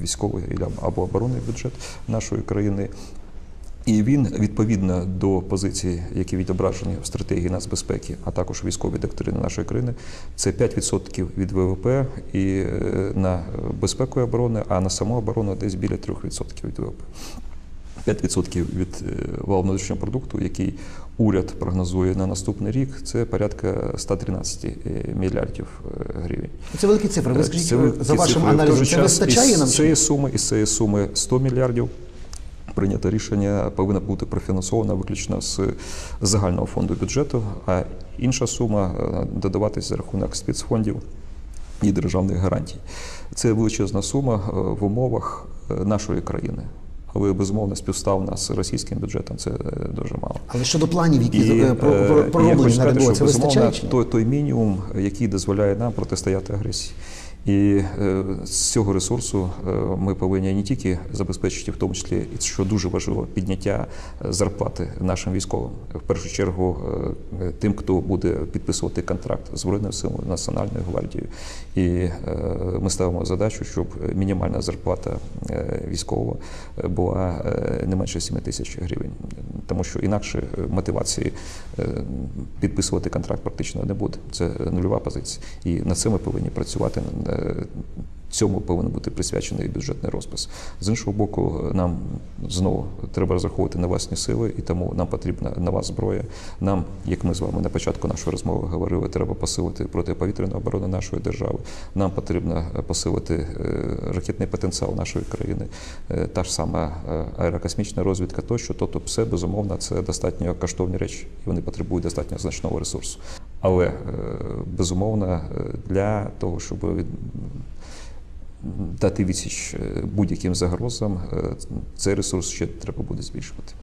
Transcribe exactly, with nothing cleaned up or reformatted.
військовий або оборонний бюджет нашої країни. І він, відповідно до позицій, які відображені в стратегії нацбезпеки, а також військовій доктрині нашої країни, це п'ять відсотків від ВВП і на безпеку і оборону, а на саму оборону десь біля трьох відсотків від ВВП. п'ять відсотків від валового внутрішнього продукту, який уряд прогнозує на наступний рік, це порядка ста тринадцяти мільярдів гривень. Це великі цифри. Ви скажіть, це за вашим цифри. аналізом, це вистачає нам? Із цієї суми, із цієї суми сто мільярдів. Прийнято рішення повинно бути профінансовано виключно з загального фонду бюджету, а інша сума додаватися за рахунок спецфондів і державних гарантій. Це величезна сума в умовах нашої країни. Але, безумовно, співставна з російським бюджетом це дуже мало. Але щодо планів, які і, пророблені на РНБО, це вистачає? Той, той мінімум, який дозволяє нам протистояти агресії. І е, з цього ресурсу е, ми повинні не тільки забезпечити, в тому числі, що дуже важливо, підняття зарплати нашим військовим. В першу чергу е, тим, хто буде підписувати контракт з Збройними силами, Національною гвардією. І е, ми ставимо задачу, щоб мінімальна зарплата е, військового була е, не менше семи тисяч гривень. Тому що інакше мотивації е, підписувати контракт практично не буде. Це нульова позиція. І на це ми повинні працювати. Цьому повинен бути присвячений бюджетний розпис. З іншого боку, нам знову треба розраховувати на власні сили, і тому нам потрібна нова зброя. Нам, як ми з вами на початку нашої розмови говорили, треба посилити протиповітряну оборону нашої держави. Нам потрібно посилити ракетний потенціал нашої країни, та ж сама аерокосмічна розвідка тощо. Тобто все, безумовно, це достатньо коштовні речі, і вони потребують достатньо значного ресурсу. Але, безумовно, для того, щоб дати відсіч будь-яким загрозам, цей ресурс ще треба буде збільшувати.